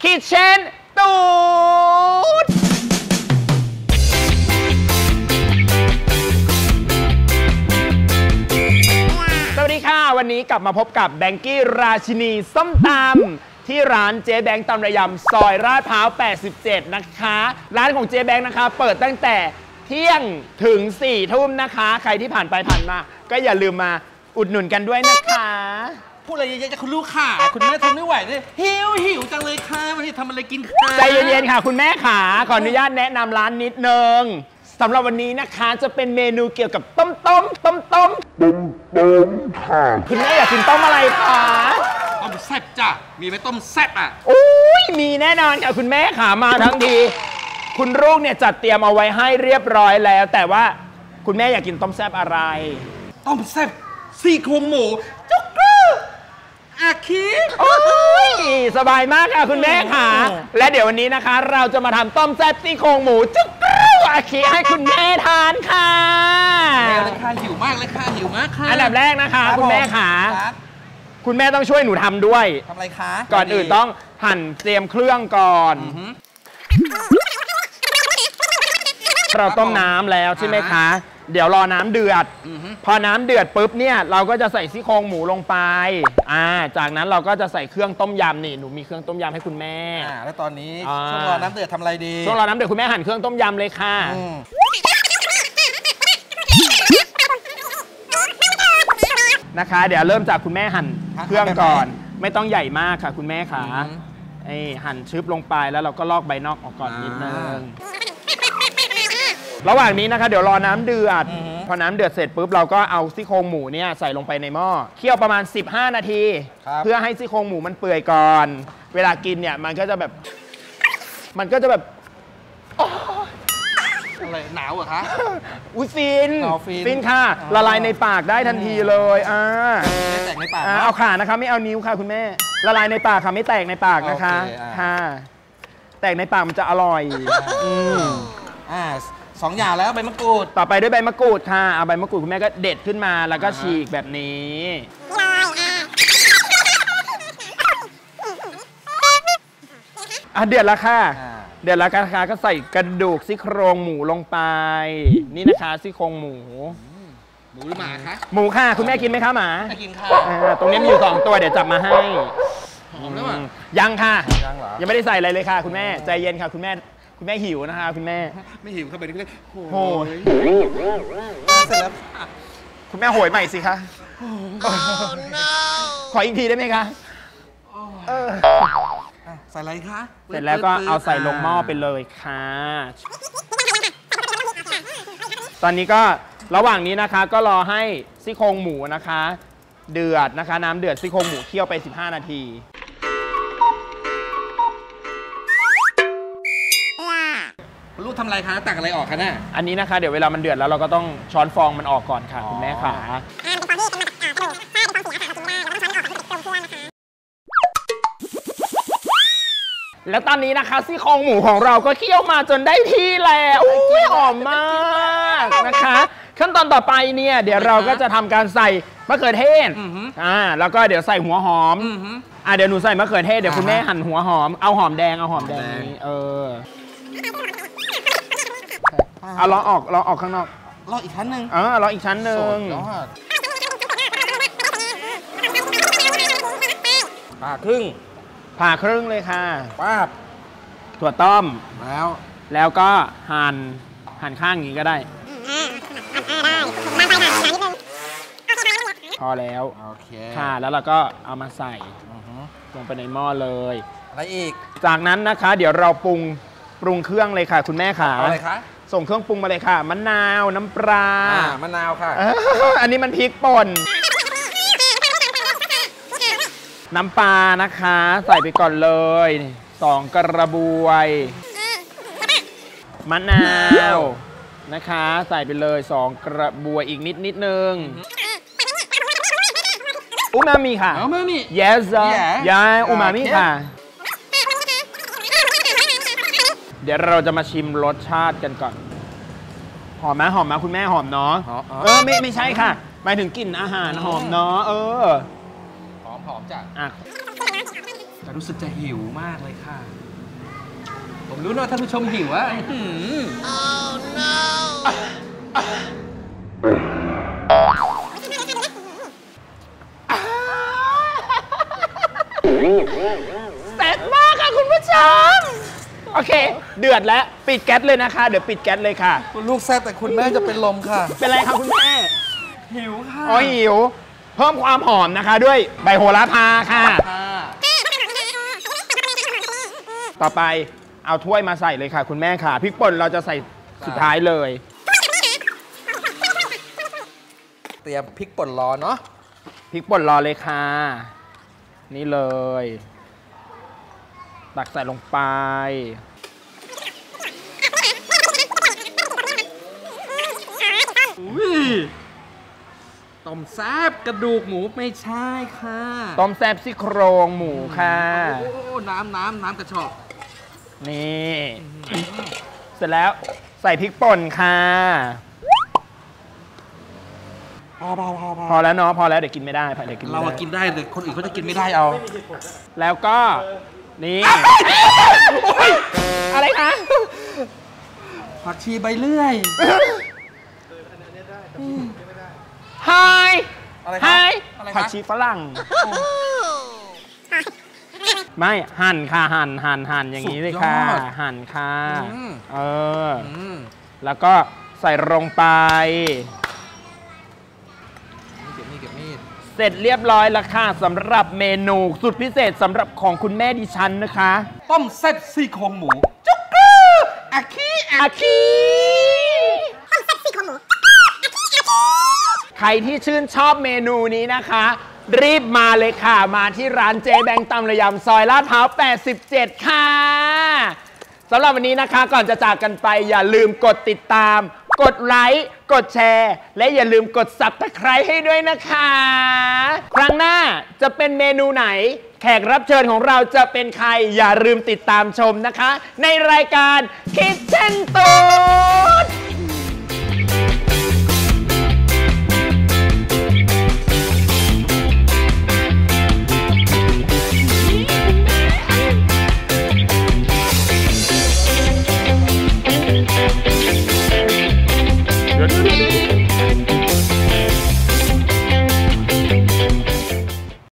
คิทเช่นตูดสวัสดีค่ะวันนี้กลับมาพบกับแบงกี้ราชินีส้มตำที่ร้านเจ๊แบงค์ตำระยำซอยลาดพร้าว 87 นะคะร้านของเจ๊แบงค์นะคะเปิดตั้งแต่เที่ยงถึง 4 ทุ่มนะคะใครที่ผ่านไปผ่านมาก็อย่าลืมมาอุดหนุนกันด้วยนะคะพูดอะไรเยอะๆจะคุณลูกค่ะคุณแม่ทนไม่ไหวเลยหิวจังเลยค่ะวันนี้ทำอะไรกินค่ะใจเย็นๆค่ะคุณแม่ขาขออนุญาตแนะนำร้านนิดนึงสำหรับวันนี้นะคะจะเป็นเมนูเกี่ยวกับต้มค่ะคุณแม่อยากกินต้มอะไรคะต้มแซ่บจ้ะมีไหมต้มแซ่บอ่ะโอ้ยมีแน่นอนค่ะคุณแม่ขามาทั้งทีคุณลูกเนี่ยจัดเตรียมเอาไว้ให้เรียบร้อยแล้วแต่ว่าคุณแม่อยากกินต้มแซ่บอะไรต้มแซ่บซี่โครงหมูจุ๊กรูอาคีโอ้ยสบายมากค่ะคุณแม่ค่ะและเดี๋ยววันนี้นะคะเราจะมาทำต้มแซ่บซี่โครงหมูจุ๊กรูอาคีให้คุณแม่ทานค่ะแล้วเลยค่ะหิวมากเลยค่ะหิวมากค่ะอันดับแรกนะคะคุณแม่ค่ะคุณแม่ต้องช่วยหนูทำด้วยทำอะไรคะก่อนอื่นต้องหั่นเตรียมเครื่องก่อนเราต้มน้ำแล้วใช่ไหมคะเดี๋ยวรอน้ำเดือดพอน้ำเดือดปุ๊บเนี่ยเราก็จะใส่ซี่โครงหมูลงไปจากนั้นเราก็จะใส่เครื่องต้มยำนี่หนูมีเครื่องต้มยำให้คุณแม่แล้วตอนนี้ช่วงรอน้ำเดือดทำอะไรดีช่วงรอน้ำเดือดคุณแม่หั่นเครื่องต้มยำเลยค่ะนะคะเดี๋ยวเริ่มจากคุณแม่หั่นเครื่องก่อนไม่ต้องใหญ่มากค่ะคุณแม่ค่ะหั่นชึบลงไปแล้วเราก็ลอกใบนอกออกก่อนนิดนึงระหว่างนี้นะคะเดี๋ยวรอน้ำเดือดพอน้ำเดือดเสร็จปุ๊บเราก็เอาซี่โครงหมูเนี่ยใส่ลงไปในหม้อเคี่ยวประมาณ15 นาทีเพื่อให้ซี่โครงหมูมันเปื่อยก่อนเวลากินเนี่ยมันก็จะแบบอะไรหนาวเหรอคะอุ้ยฟินค่ะละลายในปากได้ทันทีเลยไม่แตกในปากเอาขานะคะไม่เอานิ้วค่ะคุณแม่ละลายในปากค่ะไม่แตกในปากนะคะค่ะแตกในปากมันจะอร่อย 2 อย่างแล้วใบมะกรูดต่อไปด้วยใบมะกรูดค่ะเอาใบมะกรูดคุณแม่ก็เด็ดขึ้นมาแล้วก็ฉีกแบบนี้เดือดแล้วค่ะเดือดแล้วค่ะก็ใส่กระดูกซี่โครงหมูลงไปนี่นะคะซี่โครงหมูหรือหมาคะหมูค่ะคุณแม่กินไหมคะหมากินค่ะตรงนี้มีอยู่2 ตัวเดี๋ยวจับมาให้หอมแล้วยังค่ะยังไม่ได้ใส่อะไรเลยค่ะคุณแม่ใจเย็นค่ะคุณแม่หิวนะคะคุณแม่ไม่หิวเข้าไปนี่โหยเสร็จแล้วคุณแม่โหยใหม่สิคะขออีกทีได้ไหมคะใส่อะไรคะเสร็จแล้วก็เอาใส่ลงหม้อไปเลยค่ะตอนนี้ก็ระหว่างนี้นะคะก็รอให้ซี่โครงหมูนะคะเดือดนะคะน้ำเดือดซี่โครงหมูเคี่ยวไป15 นาทีลูกทำอะไรคะตักอะไรออกคะเนี่ยอันนี้นะคะเดี๋ยวเวลามันเดือดแล้วเราก็ต้องช้อนฟองมันออกก่อนค่ะคุณแม่ขาแล้วตอนนี้นะคะซี่โครงหมูของเราก็เคี่ยวมาจนได้ที่แล้วหอมมากนะคะขั้นตอนต่อไปเนี่ยเดี๋ยวเราก็จะทำการใส่มะเขือเทศแล้วก็เดี๋ยวใส่หัวหอมเดี๋ยวหนูใส่มะเขือเทศเดี๋ยวคุณแม่หั่นหัวหอมเอาหอมแดงนี้ลองออกข้างนอกลองอีกชั้นหนึ่งลองอีกชั้นหนึ่งผ่าครึ่งเลยค่ะป้าบถั่วต้มแล้วก็หั่นข้างอย่างนี้ก็ได้พอแล้วโอเคค่ะแล้วเราก็เอามาใส่ลงไปในหม้อเลยอะไรอีกจากนั้นนะคะเดี๋ยวเราปรุงเครื่องเลยค่ะคุณแม่ค่ะอะไรคะส่งเครื่องปรุงมาเลยค่ะมะนาวน้ำปลามะนาวค่ะอันนี้มันพริกป่นน้ำปลานะคะใส่ไปก่อนเลย2 กระบวยมะนาวนะคะใส่ไปเลย2 กระบวยอีกนิดนึงอูมามิค่ะอูมามิ yes อูมามิค่ะเดี๋ยวเราจะมาชิมรสชาติกันก่อนหอมไหมคุณแม่หอมเนาะไม่ใช่ค่ะหมายถึงกลิ่นอาหารหอมเนาะหอมจ้ะแต่รู้สึกจะหิวมากเลยค่ะผมรู้นะท่านผู้ชมหิวอะแซ่บมากค่ะคุณผู้ชมโอเคเดือดแล้วปิดแก๊สเลยนะคะเดี๋ยวปิดแก๊สเลยค่ะคุณลูกแซ่บแต่คุณแม่จะเป็นลมค่ะเป็นไรคะคุณแม่หิวค่ะอ๋อหิวเพิ่มความหอมนะคะด้วยใบโหระพาค่ะต่อไปเอาถ้วยมาใส่เลยค่ะคุณแม่ค่ะพริกป่นเราจะใส่สุดท้ายเลยเตรียมพริกป่นรอเนาะพริกป่นรอเลยค่ะนี่เลยตักใส่ลงไปต้มแซ่บกระดูกหมูไม่ใช่ค่ะต้มแซ่บซี่โครงหมูค่ะโอ้น้ำกระชอกนี่เสร็จแล้วใส่พริกป่นค่ะพอแล้วเนาะพอแล้วเดี๋ยวกินไม่ได้เดี๋ยวกินเรากินได้แต่คนอื่นเขาจะกินไม่ได้เอาแล้วก็นี่อะไรคะผักชีใบเลื่อยไฮผักชีฝรั่งไม่หั่นค่ะหั่นอย่างนี้เลยค่ะหั่นค่ะแล้วก็ใส่ลงไปเสร็จเรียบร้อยแล้วค่ะสำหรับเมนูสุดพิเศษสำหรับของคุณแม่ดิฉันนะคะต้มแซ่บซี่โครงหมูจุ๊กกรูอาคีต้มแซ่บซี่โครงหมูใครที่ชื่นชอบเมนูนี้นะคะรีบมาเลยค่ะมาที่ร้านเจ๊แบงค์ตำระยำซอยลาดพร้าว87ค่ะสำหรับวันนี้นะคะก่อนจะจากกันไปอย่าลืมกดติดตามกดไลค์กดแชร์และอย่าลืมกด Subscribe ให้ด้วยนะคะครั้งหน้าจะเป็นเมนูไหนแขกรับเชิญของเราจะเป็นใครอย่าลืมติดตามชมนะคะในรายการ Kitchen Tour